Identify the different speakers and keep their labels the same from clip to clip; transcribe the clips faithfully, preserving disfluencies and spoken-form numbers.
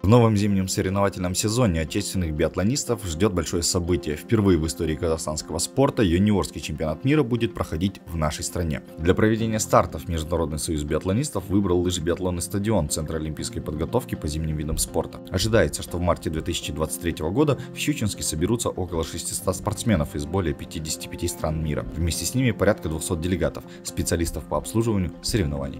Speaker 1: В новом зимнем соревновательном сезоне отечественных биатлонистов ждет большое событие. Впервые в истории казахстанского спорта юниорский чемпионат мира будет проходить в нашей стране. Для проведения стартов Международный союз биатлонистов выбрал лыжебиатлонный стадион Центра олимпийской подготовки по зимним видам спорта. Ожидается, что в марте две тысячи двадцать третьего года в Щучинске соберутся около шестисот спортсменов из более пятидесяти пяти стран мира. Вместе с ними порядка двухсот делегатов, специалистов по обслуживанию соревнований.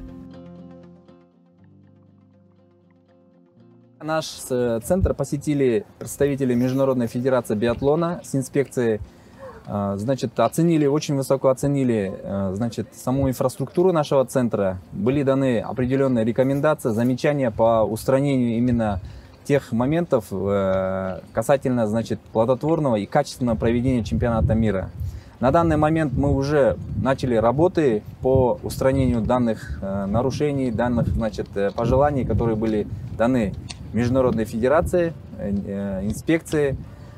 Speaker 2: Наш центр посетили представители Международной федерации биатлона с инспекцией. Значит, оценили, очень высоко оценили, значит, саму инфраструктуру нашего центра. Были даны определенные рекомендации, замечания по устранению именно тех моментов касательно, значит, плодотворного и качественного проведения чемпионата мира. На данный момент мы уже начали работы по устранению данных нарушений, данных, значит, пожеланий, которые были даны Международной федерации, инспекции.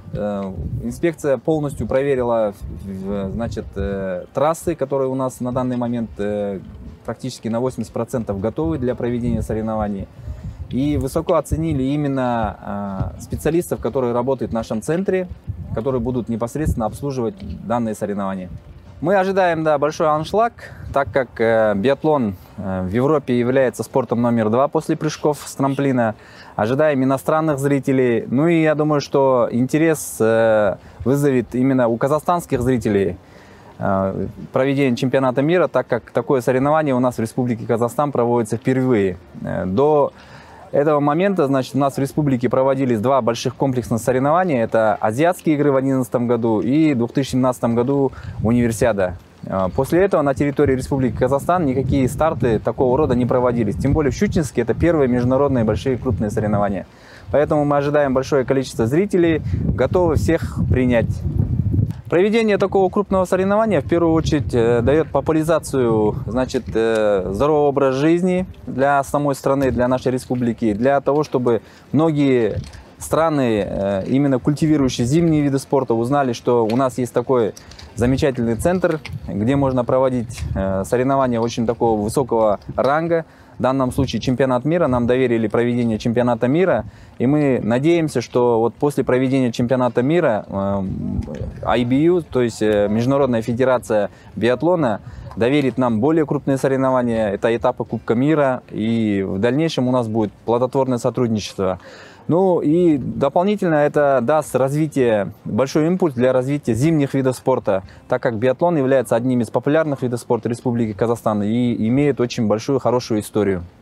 Speaker 2: Инспекция полностью проверила, значит, трассы, которые у нас на данный момент практически на восемьдесят процентов готовы для проведения соревнований. И высоко оценили именно специалистов, которые работают в нашем центре, которые будут непосредственно обслуживать данные соревнования. Мы ожидаем, да, большой аншлаг, так как э, биатлон э, в Европе является спортом номер два после прыжков с трамплина. Ожидаем иностранных зрителей. Ну и я думаю, что интерес э, вызовет именно у казахстанских зрителей э, проведение чемпионата мира, так как такое соревнование у нас в Республике Казахстан проводится впервые. Э, до этого момента, значит, у нас в республике проводились два больших комплексных соревнования. Это Азиатские игры в две тысячи одиннадцатом году и в две тысячи семнадцатом году Универсиада. После этого на территории Республики Казахстан никакие старты такого рода не проводились. Тем более в Щучинске это первые международные большие крупные соревнования. Поэтому мы ожидаем большое количество зрителей, готовы всех принять. Проведение такого крупного соревнования в первую очередь дает популяризацию, значит, здорового образа жизни для самой страны, для нашей республики, для того, чтобы многие страны, именно культивирующие зимние виды спорта, узнали, что у нас есть такой замечательный центр, где можно проводить соревнования очень такого высокого ранга. В данном случае чемпионат мира, нам доверили проведение чемпионата мира, и мы надеемся, что вот после проведения чемпионата мира ай би ю, то есть Международная федерация биатлона, доверит нам более крупные соревнования, это этапы Кубка мира, и в дальнейшем у нас будет плодотворное сотрудничество. Ну и дополнительно это даст развитие, большой импульс для развития зимних видов спорта, так как биатлон является одним из популярных видов спорта Республики Казахстан и имеет очень большую, хорошую историю.